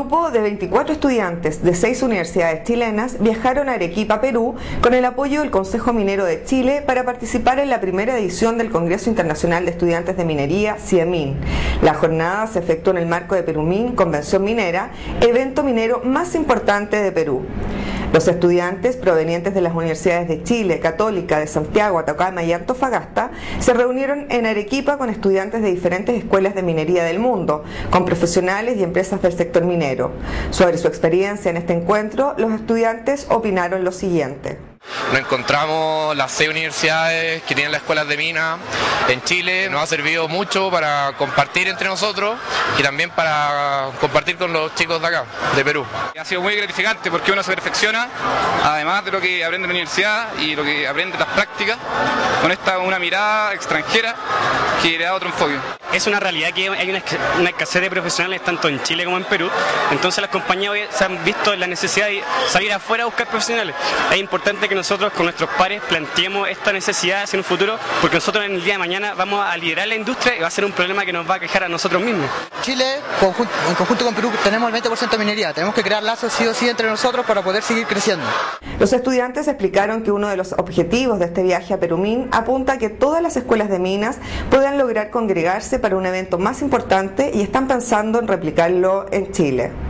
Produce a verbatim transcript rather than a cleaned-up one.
grupo de veinticuatro estudiantes de seis universidades chilenas viajaron a Arequipa, Perú, con el apoyo del Consejo Minero de Chile para participar en la primera edición del Congreso Internacional de Estudiantes de Minería, CIEMIN. La jornada se efectuó en el marco de Perumín, Convención Minera, evento minero más importante de Perú. Los estudiantes provenientes de las universidades de Chile, Católica, de Santiago, Atacama y Antofagasta se reunieron en Arequipa con estudiantes de diferentes escuelas de minería del mundo, con profesionales y empresas del sector minero. Sobre su experiencia en este encuentro, los estudiantes opinaron lo siguiente. Nos encontramos las seis universidades que tienen las escuelas de mina en Chile. Nos ha servido mucho para compartir entre nosotros y también para compartir con los chicos de acá, de Perú. Ha sido muy gratificante porque uno se perfecciona, además de lo que aprende en la universidad y lo que aprende en las prácticas, con esta una mirada extranjera que le da otro enfoque. Es una realidad que hay una, una escasez de profesionales tanto en Chile como en Perú, entonces las compañías hoy se han visto la necesidad de salir afuera a buscar profesionales. Es importante que nosotros con nuestros pares planteemos esta necesidad hacia un futuro, porque nosotros en el día de mañana vamos a liderar la industria y va a ser un problema que nos va a quejar a nosotros mismos. Chile, en conjunto con Perú, tenemos el veinte por ciento de minería, tenemos que crear lazos sí o sí entre nosotros para poder seguir creciendo. Los estudiantes explicaron que uno de los objetivos de este viaje a Perumín apunta a que todas las escuelas de minas puedan lograr congregarse para un evento más importante y están pensando en replicarlo en Chile.